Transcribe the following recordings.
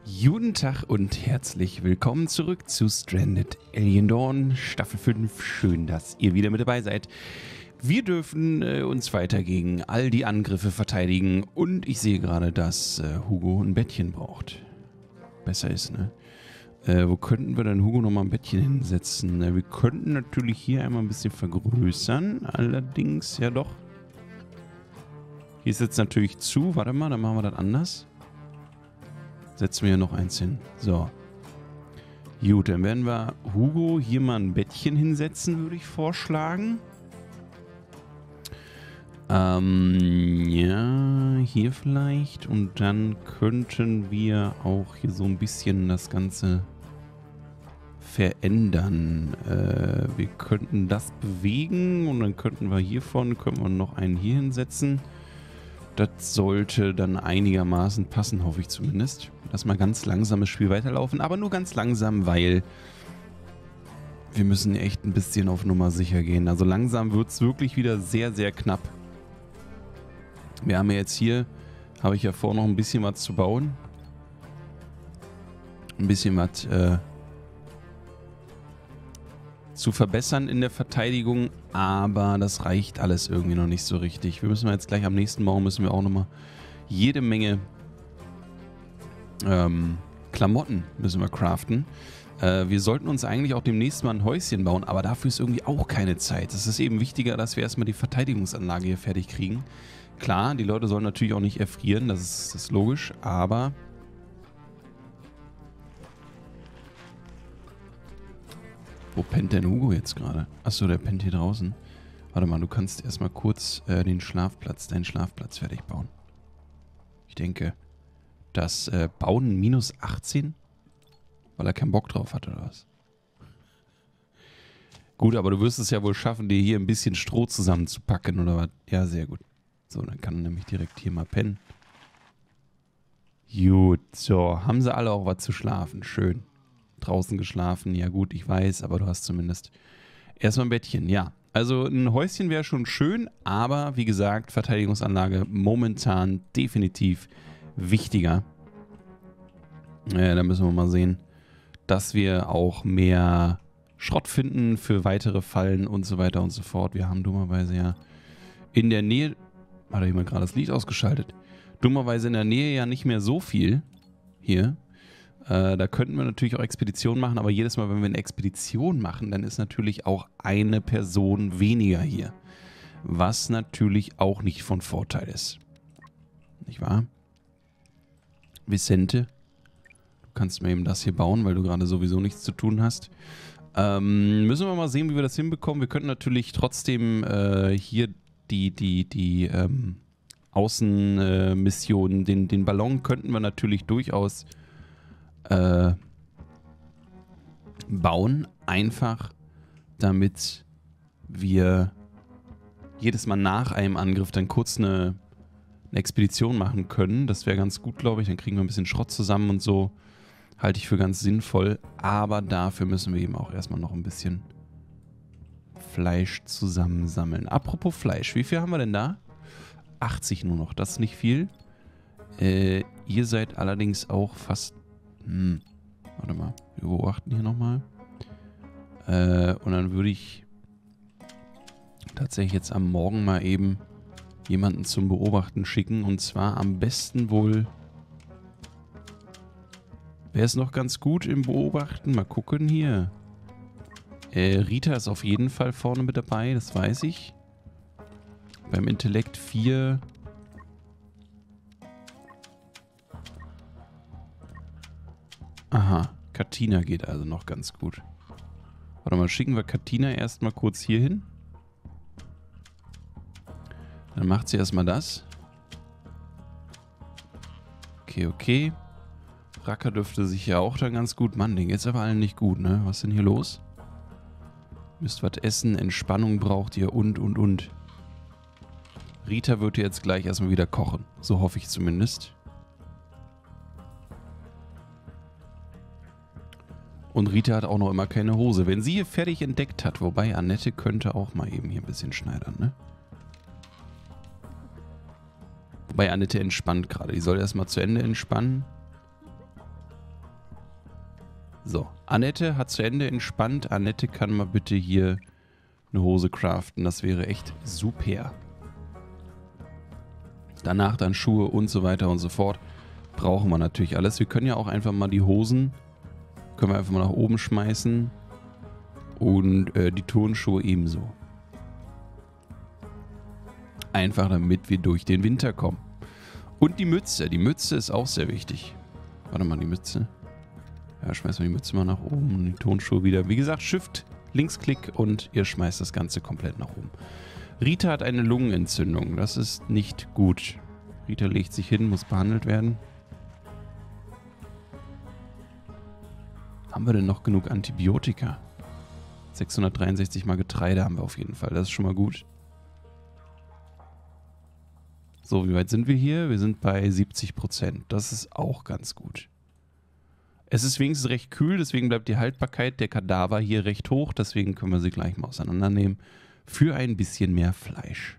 Guten Tag und herzlich willkommen zurück zu Stranded Alien Dawn Staffel 5. Schön, dass ihr wieder mit dabei seid. Wir dürfen uns weiter gegen all die Angriffe verteidigen und ich sehe gerade, dass Hugo ein Bettchen braucht. Besser ist, ne? Wo könnten wir denn Hugo nochmal ein Bettchen hinsetzen? Wir könnten natürlich hier einmal ein bisschen vergrößern, allerdings ja doch. Hier ist jetzt natürlich zu, warte mal, dann machen wir das anders. Setzen wir hier noch eins hin. So. Gut, dann werden wir Hugo hier mal ein Bettchen hinsetzen, würde ich vorschlagen. Ja, hier vielleicht. Und dann könnten wir auch hier so ein bisschen das Ganze verändern. Wir könnten das bewegen und dann könnten wir hiervon, noch einen hier hinsetzen. Das sollte dann einigermaßen passen, hoffe ich zumindest. Lass mal ganz langsam das Spiel weiterlaufen, aber nur ganz langsam, weil wir müssen echt ein bisschen auf Nummer sicher gehen. Also langsam wird es wirklich wieder sehr, sehr knapp. Wir haben ja jetzt hier, habe ich ja vor, noch ein bisschen was zu bauen. Ein bisschen was zu verbessern in der Verteidigung, aber das reicht alles irgendwie noch nicht so richtig. Wir müssen jetzt gleich am nächsten Morgen müssen wir auch nochmal jede Menge Klamotten müssen wir craften. Wir sollten uns eigentlich auch demnächst mal ein Häuschen bauen, aber dafür ist irgendwie auch keine Zeit. Es ist eben wichtiger, dass wir erstmal die Verteidigungsanlage hier fertig kriegen. Klar, die Leute sollen natürlich auch nicht erfrieren, das ist logisch, aber wo pennt denn Hugo jetzt gerade? Achso, der pennt hier draußen. Warte mal, du kannst erstmal kurz deinen Schlafplatz fertig bauen. Ich denke, das Bauen minus 18? Weil er keinen Bock drauf hat, oder was? Gut, aber du wirst es ja wohl schaffen, dir hier ein bisschen Stroh zusammenzupacken, oder was? Ja, sehr gut. So, dann kann er nämlich direkt hier mal pennen. Gut, so, haben sie alle auch was zu schlafen. Schön. Draußen geschlafen, ja gut, ich weiß, aber du hast zumindest erstmal ein Bettchen, ja. Also ein Häuschen wäre schon schön, aber wie gesagt, Verteidigungsanlage momentan definitiv wichtiger. Da müssen wir mal sehen, dass wir auch mehr Schrott finden für weitere Fallen und so weiter und so fort. Wir haben dummerweise ja in der Nähe, hat er jemand gerade das Licht ausgeschaltet, dummerweise in der Nähe ja nicht mehr so viel hier. Da könnten wir natürlich auch Expeditionen machen, aber jedes Mal, wenn wir eine Expedition machen, dann ist natürlich auch eine Person weniger hier. Was natürlich auch nicht von Vorteil ist. Nicht wahr? Vicente, du kannst mir eben das hier bauen, weil du gerade sowieso nichts zu tun hast. Müssen wir mal sehen, wie wir das hinbekommen. Wir könnten natürlich trotzdem hier die Außenmissionen, den Ballon könnten wir natürlich durchaus bauen, einfach damit wir jedes Mal nach einem Angriff dann kurz eine Expedition machen können. Das wäre ganz gut, glaube ich. Dann kriegen wir ein bisschen Schrott zusammen und so. Halte ich für ganz sinnvoll. Aber dafür müssen wir eben auch erstmal noch ein bisschen Fleisch zusammensammeln. Apropos Fleisch, wie viel haben wir denn da? 80 nur noch, das ist nicht viel. Ihr seid allerdings auch fast... warte mal, wir beobachten hier nochmal. Und dann würde ich tatsächlich jetzt am Morgen mal eben jemanden zum Beobachten schicken. Und zwar am besten wohl... Wer ist noch ganz gut im Beobachten? Mal gucken hier. Rita ist auf jeden Fall vorne mit dabei, das weiß ich. Beim Intellekt 4... Aha, Katina geht also noch ganz gut. Warte mal, schicken wir Katina erstmal kurz hier hin. Dann macht sie erstmal das. Okay. Racker dürfte sich ja auch dann ganz gut... Mann, den geht's aber allen nicht gut, ne? Was ist denn hier los? Müsst was essen, Entspannung braucht ihr und. Rita wird jetzt gleich erstmal wieder kochen. So hoffe ich zumindest. Und Rita hat auch noch immer keine Hose. Wenn sie hier fertig entdeckt hat, wobei Annette könnte auch mal eben hier ein bisschen schneidern, ne? Wobei Annette entspannt gerade. Die soll erstmal zu Ende entspannen. So, Annette hat zu Ende entspannt. Annette kann mal bitte hier eine Hose craften. Das wäre echt super. Danach dann Schuhe und so weiter und so fort. Brauchen wir natürlich alles. Wir können ja auch einfach mal die Hosen, können wir einfach mal nach oben schmeißen. Und die Turnschuhe ebenso. Einfach damit wir durch den Winter kommen. Und die Mütze. Die Mütze ist auch sehr wichtig. Warte mal, die Mütze. Ja, schmeißen wir die Mütze mal nach oben und die Turnschuhe wieder. Wie gesagt, Shift, Linksklick und ihr schmeißt das Ganze komplett nach oben. Rita hat eine Lungenentzündung. Das ist nicht gut. Rita legt sich hin, muss behandelt werden. Haben wir denn noch genug Antibiotika? 663 mal Getreide haben wir auf jeden Fall. Das ist schon mal gut. So, wie weit sind wir hier? Wir sind bei 70%. Das ist auch ganz gut. Es ist wenigstens recht kühl, deswegen bleibt die Haltbarkeit der Kadaver hier recht hoch. Deswegen können wir sie gleich mal auseinandernehmen. Für ein bisschen mehr Fleisch.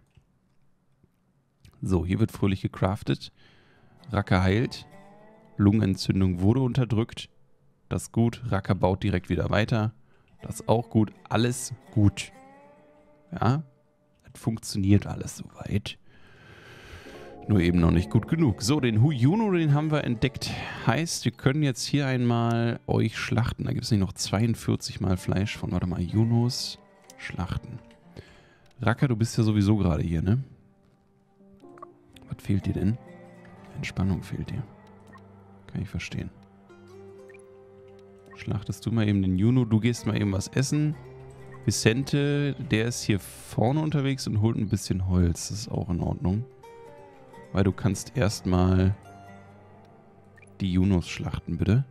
So, hier wird fröhlich gecraftet. Racker heilt. Lungenentzündung wurde unterdrückt. Das ist gut. Racker baut direkt wieder weiter. Das ist auch gut. Alles gut. Ja, das funktioniert alles soweit. Nur eben noch nicht gut genug. So, den Juno, den haben wir entdeckt. Heißt, wir können jetzt hier einmal euch schlachten. Da gibt es nicht noch 42 mal Fleisch von. Warte mal, Junos schlachten. Racker, du bist ja sowieso gerade hier, ne? Was fehlt dir denn? Entspannung fehlt dir. Kann ich verstehen. Schlachtest du mal eben den Juno. Du gehst mal eben was essen. Vicente, der ist hier vorne unterwegs und holt ein bisschen Holz. Das ist auch in Ordnung. Weil du kannst erstmal die Junos schlachten, bitte.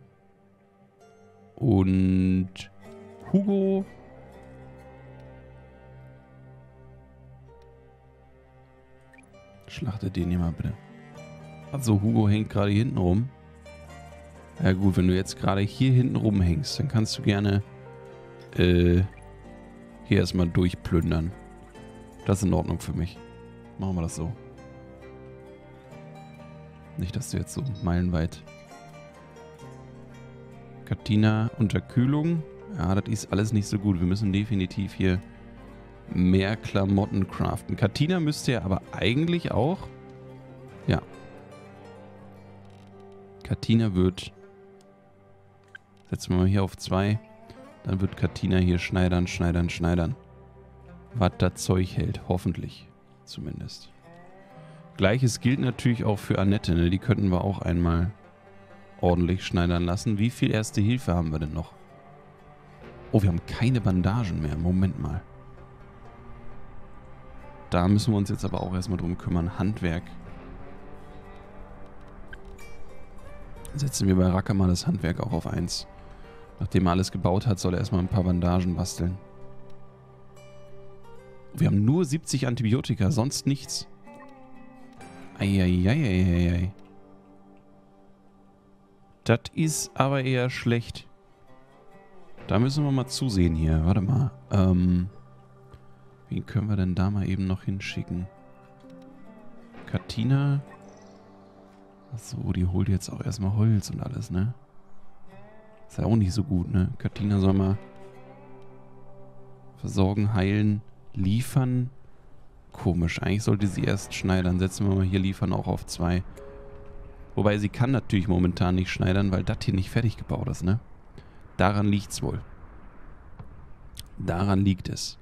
Und Hugo. Schlachtet den hier mal, bitte. Also Hugo hängt gerade hier hinten rum. Ja gut, wenn du jetzt gerade hier hinten rumhängst, dann kannst du gerne hier erstmal durchplündern. Das ist in Ordnung für mich. Machen wir das so. Nicht, dass du jetzt so meilenweit... Katina Unterkühlung. Ja, das ist alles nicht so gut. Wir müssen definitiv hier mehr Klamotten craften. Katina müsste ja aber eigentlich auch... Ja. Katina wird... Setzen wir mal hier auf 2. Dann wird Katina hier schneidern. Was das Zeug hält. Hoffentlich. Zumindest. Gleiches gilt natürlich auch für Annette. Ne? Die könnten wir auch einmal ordentlich schneidern lassen. Wie viel Erste Hilfe haben wir denn noch? Oh, wir haben keine Bandagen mehr. Moment mal. Da müssen wir uns jetzt aber auch erstmal drum kümmern. Handwerk. Setzen wir bei Racker mal das Handwerk auch auf 1. Nachdem er alles gebaut hat, soll er erstmal ein paar Bandagen basteln. Wir haben nur 70 Antibiotika, sonst nichts. Eieieiei. Das ist aber eher schlecht. Da müssen wir mal zusehen hier. Warte mal. Wen können wir denn da mal eben noch hinschicken? Katina. Achso, die holt jetzt auch erstmal Holz und alles, ne? Ist ja auch nicht so gut, ne? Katina soll mal versorgen, heilen, liefern. Komisch, eigentlich sollte sie erst schneidern. Setzen wir mal hier liefern auch auf 2. Wobei sie kann natürlich momentan nicht schneidern, weil das hier nicht fertig gebaut ist, ne? Daran liegt's wohl. Daran liegt es.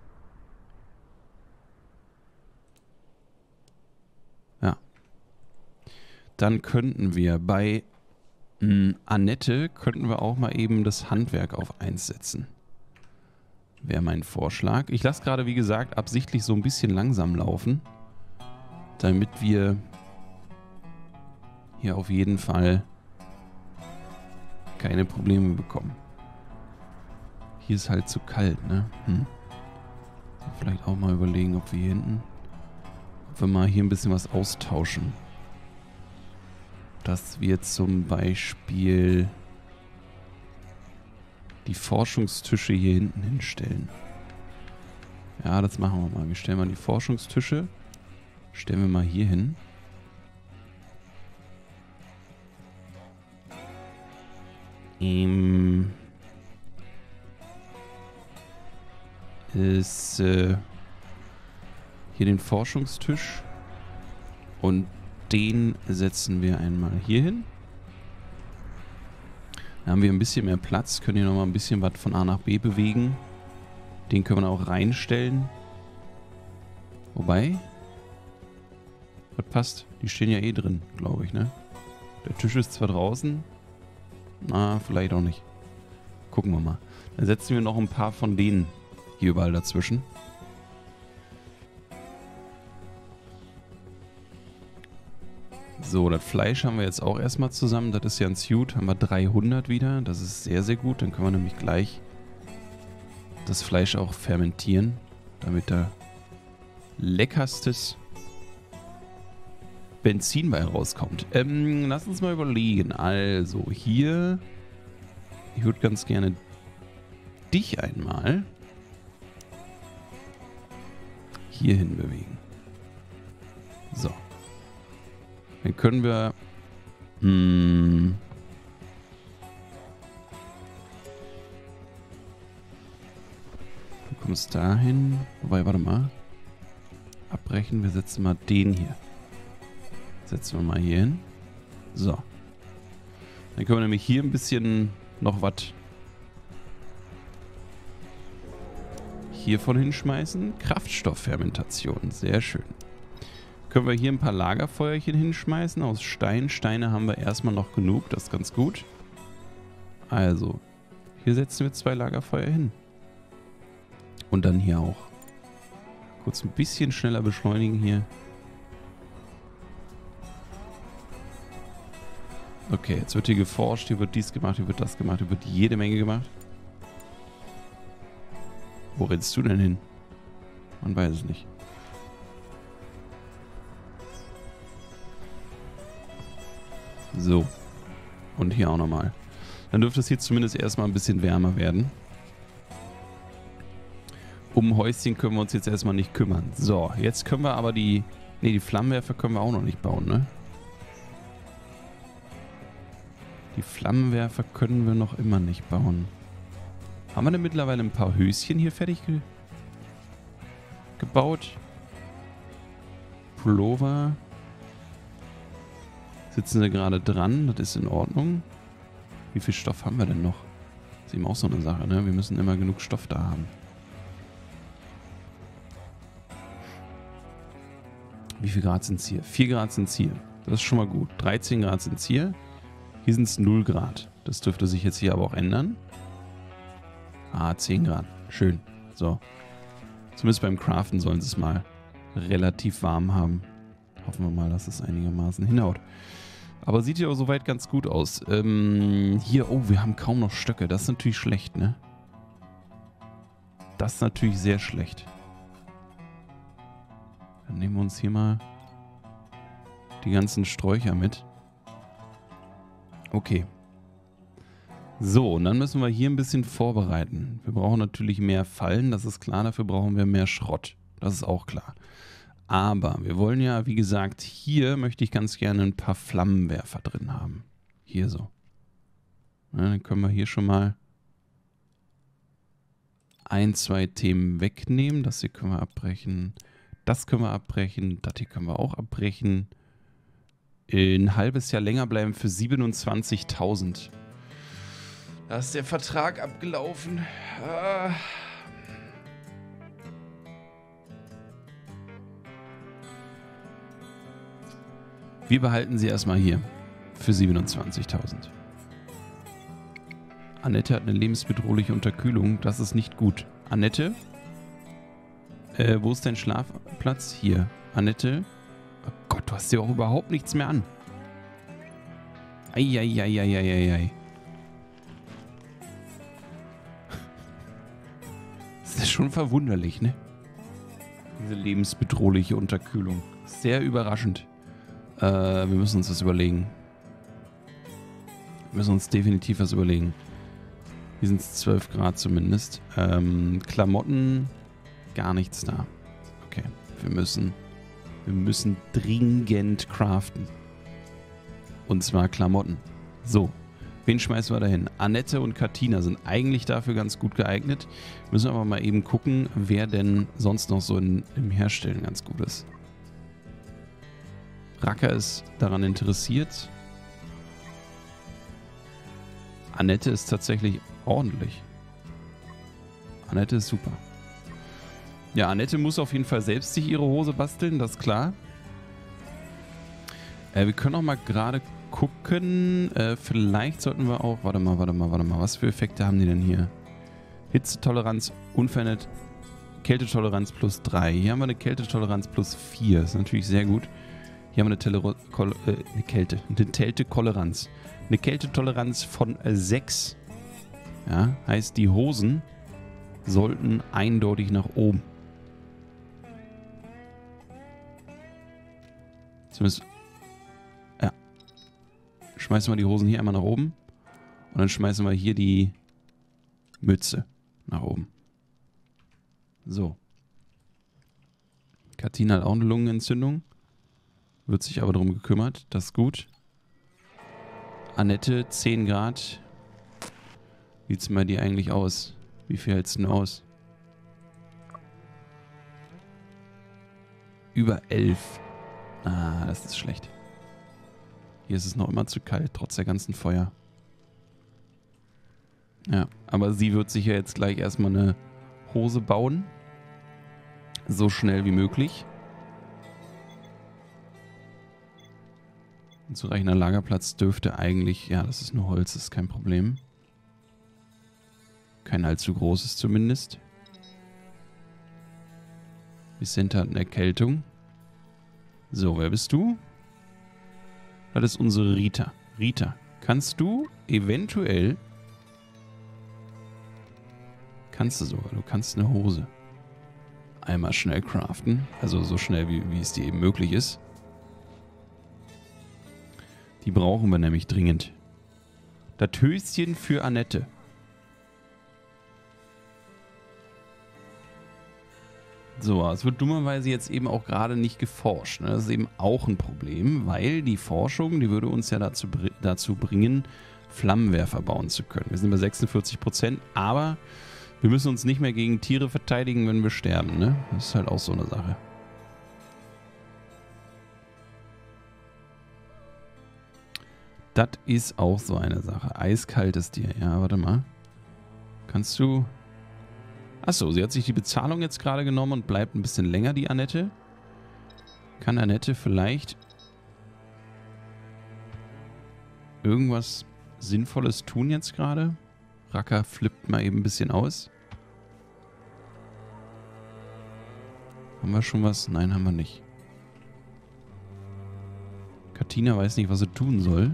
Ja. Dann könnten wir bei Annette könnten wir auch mal eben das Handwerk auf 1 setzen. Wäre mein Vorschlag. Ich lasse gerade, wie gesagt, absichtlich so ein bisschen langsam laufen, damit wir hier auf jeden Fall keine Probleme bekommen. Hier ist halt zu kalt, ne? Vielleicht auch mal überlegen, ob wir hier hinten, ob wir mal hier ein bisschen was austauschen. Dass wir zum Beispiel die Forschungstische hier hinten hinstellen. Ja, das machen wir mal. Wir stellen mal die Forschungstische. Stellen wir mal hier hin. ist hier den Forschungstisch. Und den setzen wir einmal hier hin. Da haben wir ein bisschen mehr Platz, können hier nochmal ein bisschen was von A nach B bewegen. Den können wir auch reinstellen. Wobei, das passt. Die stehen ja eh drin, glaube ich, ne? Der Tisch ist zwar draußen, na, vielleicht auch nicht. Gucken wir mal. Dann setzen wir noch ein paar von denen hier überall dazwischen. So, das Fleisch haben wir jetzt auch erstmal zusammen. Das ist ja ein Suit. Haben wir 300 wieder. Das ist sehr, sehr gut. Dann können wir nämlich gleich das Fleisch auch fermentieren, damit da leckerstes Benzin bei rauskommt. Lass uns mal überlegen. Also hier, ich würde ganz gerne dich einmal hierhin bewegen. So. Dann können wir du kommst dahin. Wobei, warte mal. Abbrechen. Wir setzen mal den hier. Setzen wir mal hier hin. So. Dann können wir nämlich hier ein bisschen noch was hiervon hinschmeißen. Kraftstofffermentation. Sehr schön. Können wir hier ein paar Lagerfeuerchen hinschmeißen aus Stein. Steine haben wir erstmal noch genug. Das ist ganz gut. Also, hier setzen wir 2 Lagerfeuer hin. Und dann hier auch. Kurz ein bisschen schneller beschleunigen hier. Okay, jetzt wird hier geforscht, hier wird dies gemacht, hier wird das gemacht, hier wird jede Menge gemacht. Wo rennst du denn hin? Man weiß es nicht. So. Und hier auch nochmal. Dann dürfte es hier zumindest erstmal ein bisschen wärmer werden. Um Häuschen können wir uns jetzt erstmal nicht kümmern. So, jetzt können wir aber die Flammenwerfer können wir auch noch nicht bauen, ne? Die Flammenwerfer können wir noch immer nicht bauen. Haben wir denn mittlerweile ein paar Höschen hier fertig gebaut? Pullover. Sitzen sie gerade dran, das ist in Ordnung. Wie viel Stoff haben wir denn noch? Das ist eben auch so eine Sache, ne? Wir müssen immer genug Stoff da haben. Wie viel Grad sind es hier? 4 Grad sind es hier. Das ist schon mal gut. 13 Grad sind es hier. Hier sind es 0 Grad. Das dürfte sich jetzt hier aber auch ändern. Ah, 10 Grad. Schön. So. Zumindest beim Craften sollen sie es mal relativ warm haben. Hoffen wir mal, dass es einigermaßen hinhaut. Aber sieht ja auch soweit ganz gut aus. Hier, oh, wir haben kaum noch Stöcke. Das ist natürlich schlecht, ne? Das ist natürlich sehr schlecht. Dann nehmen wir uns hier mal die ganzen Sträucher mit. Okay. So, und dann müssen wir hier ein bisschen vorbereiten. Wir brauchen natürlich mehr Fallen, das ist klar. Dafür brauchen wir mehr Schrott. Das ist auch klar. Aber wir wollen ja, wie gesagt, hier möchte ich ganz gerne ein paar Flammenwerfer drin haben. Hier so. Ja, dann können wir hier schon mal 1, 2 Themen wegnehmen. Das hier können wir abbrechen. Das können wir abbrechen. Das hier können wir auch abbrechen. Ein halbes Jahr länger bleiben für 27.000. Da ist der Vertrag abgelaufen. Ah. Wir behalten sie erstmal hier für 27.000. Annette hat eine lebensbedrohliche Unterkühlung. Das ist nicht gut. Annette? Wo ist dein Schlafplatz? Hier. Annette? Oh Gott, du hast ja auch überhaupt nichts mehr an. Eieieiei. Das ist schon verwunderlich, ne? Diese lebensbedrohliche Unterkühlung. Sehr überraschend. Wir müssen uns das überlegen. Wir müssen uns definitiv was überlegen. Hier sind es 12 Grad zumindest. Klamotten, gar nichts da. Okay, wir müssen dringend craften. Und zwar Klamotten. So, Wen schmeißen wir da hin? Annette und Katina sind eigentlich dafür ganz gut geeignet. Müssen wir aber mal eben gucken, wer denn sonst noch so im Herstellen ganz gut ist. Racker ist daran interessiert. Annette ist tatsächlich ordentlich. Annette ist super. Ja, Annette muss auf jeden Fall selbst sich ihre Hose basteln, das ist klar. Wir können auch mal gerade gucken. Vielleicht sollten wir auch... Warte mal. Was für Effekte haben die denn hier? Hitzetoleranz, unverändert. Kältetoleranz plus 3. Hier haben wir eine Kältetoleranz plus 4. Das ist natürlich sehr gut. Hier haben wir eine Kältetoleranz. Eine Kältetoleranz von 6. Ja, heißt, die Hosen sollten eindeutig nach oben. Zumindest... Ja. Schmeißen wir die Hosen hier einmal nach oben. Und dann schmeißen wir hier die Mütze nach oben. So. Katina hat auch eine Lungenentzündung. Wird sich aber darum gekümmert. Das ist gut. Annette, 10 Grad. Wie sieht es bei dir eigentlich aus? Wie viel hältst du denn aus? Über 11. Ah, das ist schlecht. Hier ist es noch immer zu kalt, trotz der ganzen Feuer. Ja, aber sie wird sich ja jetzt gleich erstmal eine Hose bauen. So schnell wie möglich. Ein zureichender Lagerplatz dürfte eigentlich... Ja, das ist nur Holz, das ist kein Problem. Kein allzu großes zumindest. Vicente hat eine Erkältung. So, wer bist du? Das ist unsere Rita. Rita, kannst du eventuell... Kannst du sogar, du kannst eine Hose einmal schnell craften. Also so schnell, wie es dir eben möglich ist. Die brauchen wir nämlich dringend. Das Höschen für Annette. So, es wird dummerweise jetzt eben auch gerade nicht geforscht. Ne? Das ist eben auch ein Problem, weil die Forschung, die würde uns ja dazu bringen, Flammenwerfer bauen zu können. Wir sind bei 46%, aber wir müssen uns nicht mehr gegen Tiere verteidigen, wenn wir sterben. Ne? Das ist halt auch so eine Sache. Das ist auch so eine Sache. Eiskaltes Tier. Ja, warte mal. Kannst du... Achso, sie hat sich die Bezahlung jetzt gerade genommen und bleibt ein bisschen länger, die Annette. Kann Annette vielleicht irgendwas Sinnvolles tun jetzt gerade? Racker flippt mal eben ein bisschen aus. Haben wir schon was? Nein, haben wir nicht. Katina weiß nicht, was sie tun soll.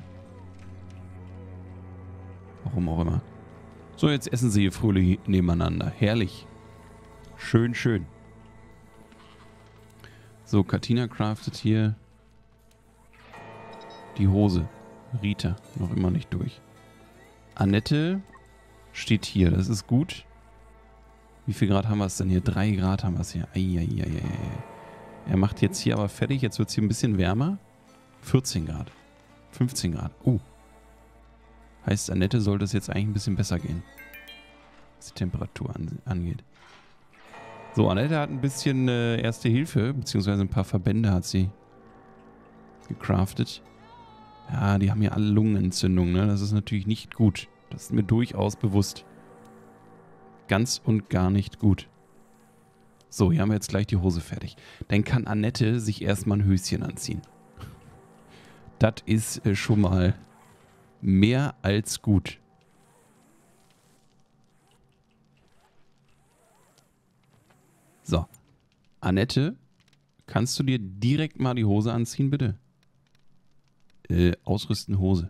Warum auch immer. So, jetzt essen sie hier fröhlich nebeneinander. Herrlich. Schön, schön. So, Katina craftet hier die Hose. Rita, noch immer nicht durch. Annette steht hier, das ist gut. Wie viel Grad haben wir es denn hier? 3 Grad haben wir es hier. Eieieiei. Er macht jetzt hier aber fertig. Jetzt wird es hier ein bisschen wärmer. 14 Grad. 15 Grad. Heißt, Annette sollte es jetzt eigentlich ein bisschen besser gehen. Was die Temperatur angeht. So, Annette hat ein bisschen Erste Hilfe, beziehungsweise ein paar Verbände hat sie gecraftet. Ja, die haben ja alle Lungenentzündungen, ne? Das ist natürlich nicht gut. Das ist mir durchaus bewusst. Ganz und gar nicht gut. So, hier haben wir jetzt gleich die Hose fertig. Dann kann Annette sich erstmal ein Höschen anziehen. Das ist schon mal mehr als gut. So. Annette, kannst du dir direkt mal die Hose anziehen, bitte? Ausrüsten Hose.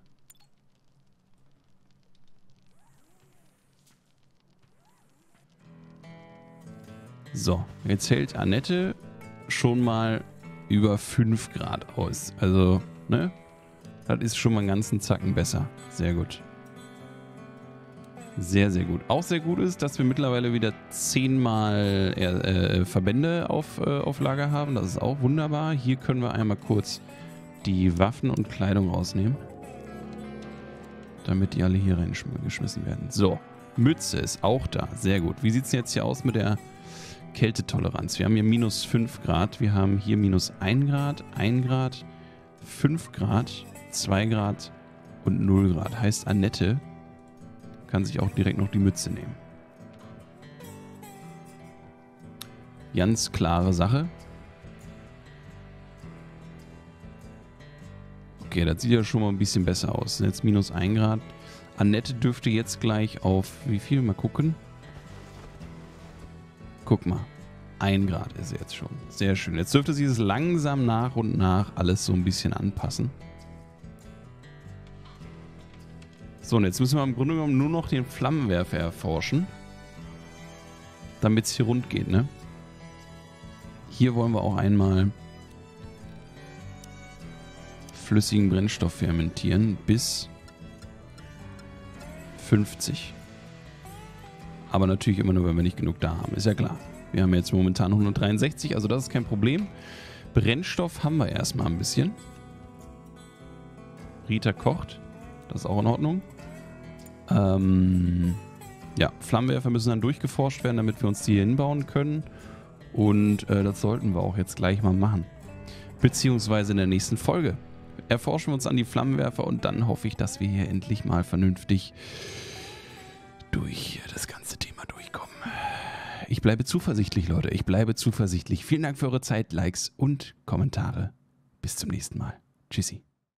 So, jetzt hält Annette schon mal über 5 Grad aus. Also, ne? Das ist schon mal einen ganzen Zacken besser. Sehr gut. Sehr, sehr gut. Auch sehr gut ist, dass wir mittlerweile wieder 10-mal Verbände auf Lager haben. Das ist auch wunderbar. Hier können wir einmal kurz die Waffen und Kleidung rausnehmen. damit die alle hier reingeschmissen werden. So, Mütze ist auch da. Sehr gut. Wie sieht es jetzt hier aus mit der Kältetoleranz? Wir haben hier minus 5 Grad. Wir haben hier minus 1 Grad, 1 Grad, 5 Grad, 2 Grad und 0 Grad. Heißt, Annette kann sich auch direkt noch die Mütze nehmen. Ganz klare Sache. Okay, das sieht ja schon mal ein bisschen besser aus. Jetzt minus 1 Grad. Annette dürfte jetzt gleich auf wie viel? Mal gucken. Guck mal. 1 Grad ist sie jetzt schon. Sehr schön. Jetzt dürfte sie es langsam nach und nach alles so ein bisschen anpassen. So, und jetzt müssen wir im Grunde genommen nur noch den Flammenwerfer erforschen. Damit es hier rund geht, ne? Hier wollen wir auch einmal flüssigen Brennstoff fermentieren bis 50. Aber natürlich immer nur, wenn wir nicht genug da haben. Ist ja klar. Wir haben jetzt momentan 163, also das ist kein Problem. Brennstoff haben wir erstmal ein bisschen. Rita kocht. Das ist auch in Ordnung. Ja, Flammenwerfer müssen dann durchgeforscht werden, damit wir uns die hier hinbauen können. Und das sollten wir auch jetzt gleich mal machen. Beziehungsweise in der nächsten Folge erforschen wir uns an die Flammenwerfer und dann hoffe ich, dass wir hier endlich mal vernünftig durch das ganze Thema durchkommen. Ich bleibe zuversichtlich, Leute. Ich bleibe zuversichtlich. Vielen Dank für eure Zeit, Likes und Kommentare. Bis zum nächsten Mal. Tschüssi.